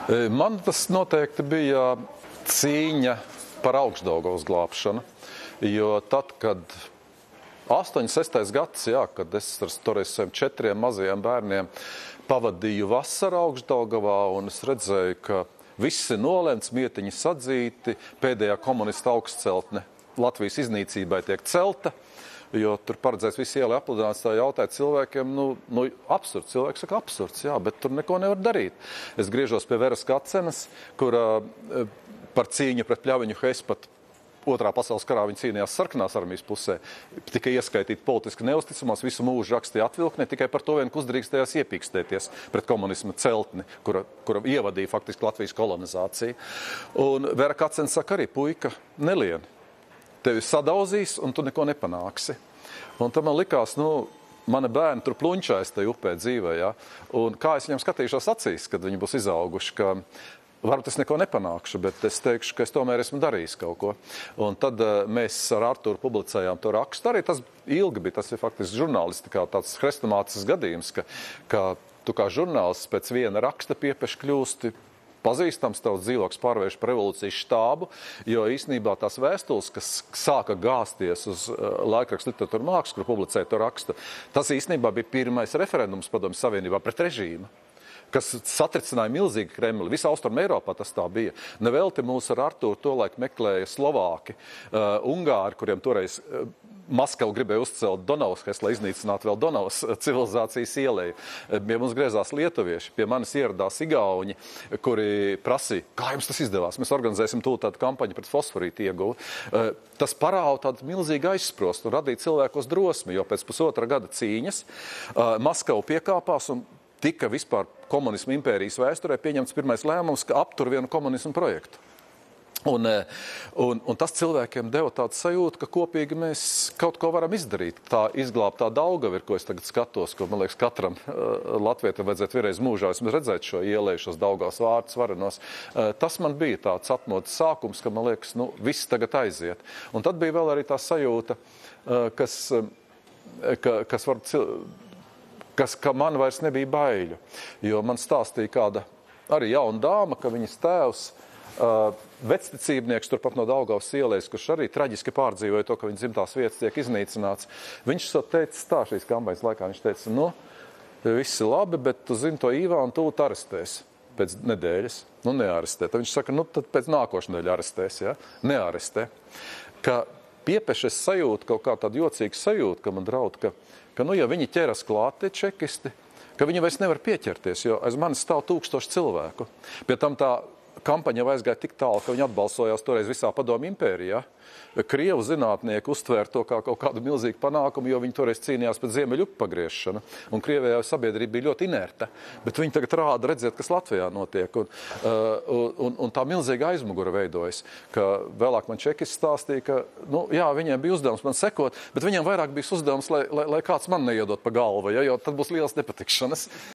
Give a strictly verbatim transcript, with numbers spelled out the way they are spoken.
Man tas noteikti bija cīņa par Augšdaugavas glābšanu, jo tad, kad astoņdesmit sestais gads, jā, kad es ar toreiz saviem četriem mazajiem bērniem pavadīju vasaru Augšdaugavā, un es redzēju, ka viss ir nolemts, mietiņi sadzīti, pēdējā komunista augstceltne Latvijas iznīcībai tiek celta, jo tur paredzēts visi ielai apludināts, tā jautāt cilvēkiem, nu, nu, absurds, cilvēks saka absurds, jā, bet tur neko nevar darīt. Es griežos pie Veras Kacenas, kura par cīņu pret Pļaviņu Hespat Otrā pasaules karā viņa cīnījās sarkanās armijas pusē, tikai ieskaitīt politiski neusticamās, visu mūžu rakstīja atvilknē, tikai par to vien, ka uzdrīkstējās iepīkstēties pret komunisma celtni, kura, kura ievadīja faktiski Latvijas kolonizāciju. Un Vera Kacena saka arī, puika, nelien, tevi sadauzīs un tu neko nepanāksi. Un tam man likās, nu, mani bērni tur pluņčājas tajā upē dzīvē, ja? Un kā es viņam skatīšos acīs, kad viņi būs izauguši, ka varbūt es neko nepanākšu, bet es teikšu, ka es tomēr esmu darījis kaut ko. Un tad uh, mēs ar Arturu publicējām to rakstu. Arī tas ilgi bija, tas ir faktiski žurnālistikā tāds hrestomātisks gadījums, ka, ka tu kā žurnālists pēc viena raksta piepeši kļūsti pazīstams, tavs dzīvoklis pārvērš par revolūcijas štābu, jo īstenībā tās vēstules, kas sāka gāzties uz uh, laikrakstu literatūra mākslas, kur publicēja to rakstu, tas īstenībā bija pirmais referendums Padomju Savienībā pret režīmu, kas satricināja milzīgi Kremli. Visā Austrum Eiropā tas tā bija. Nevelti mūs ar Arturu tolaik meklēja Slovāki, uh, Ungāri, kuriem toreiz uh, Maskavu gribēja uzcelt Donavas, lai iznīcinātu vēl Donavas civilizācijas ieleju. Pie mums griezās lietuvieši, pie manis ieradās igauņi, kuri prasīja, kā jums tas izdevās? Mēs organizēsim tūlīt tādu kampaņu pret fosforītu ieguvu. Uh, tas parāda tādu milzīgu aizsprostu un radīja cilvēkos drosmi, jo pēc pusotra gada cīņas uh, Maskavu piekāpās un tika vispār komunismu impērijas vēsturē pieņemts pirmais lēmums, ka aptur vienu komunismu projektu. Un, un, un tas cilvēkiem deva tādu sajūtu, ka kopīgi mēs kaut ko varam izdarīt. Tā izglābtā Daugava ir, ko es tagad skatos, ko, man liekas, katram uh, latvietam vajadzētu vienreiz mūžā vismaz redzēt šo ieleju, šos Daugavas vārdus varenos. Uh, tas man bija tāds atmodas sākums, ka, man liekas, nu, viss tagad aiziet. Un tad bija vēl arī tā sajūta, uh, kas, uh, ka, kas var cilvēku, kas, ka man vairs nebija baiļu, jo man stāstīja kāda arī jauna dāma, ka viņas tēvs, uh, vecticībnieks turpat no Daugavas ielejas, kurš arī traģiski pārdzīvoja to, ka viņa dzimtās vietas tiek iznīcināts. Viņš teica tā šīs kampaņas laikā, viņš teica, nu, viss ir labi, bet tu zini to Īvānu tūlīt arestēs pēc nedēļas. Nu, nearestē. Tad viņš saka, nu, tad pēc nākošu nedēļu arestēs, ja? Nearestē. Ka piepešas sajūta, kaut kā tāda jocīga sajūta, ka man draud, ka ka, nu, ja viņi ķeras klāt, tie čekisti, ka viņi vairs nevar pieķerties, jo aiz manis stāv tūkstoši cilvēku. Pie tam tā kampaņa aizgāja tik tālu, ka viņi atbalsojās toreiz visā Padomju impērijā. Krievu zinātnieki uztvēra to kā kaut kādu milzīgu panākumu, jo viņi toreiz cīnījās pret Ziemeļupu pagriešanu. Un Krievijā sabiedrība bija ļoti inerta. Bet viņi tagad rāda redzēt, kas Latvijā notiek. Un, uh, un, un tā milzīga aizmugura veidojas. Ka vēlāk man čekis stāstīja, ka, nu, jā, viņiem bija uzdevums man sekot, bet viņiem vairāk bija uzdevums, lai, lai, lai kāds man neiedot pa galvu, ja, jo tad būs liels nepatikšanas.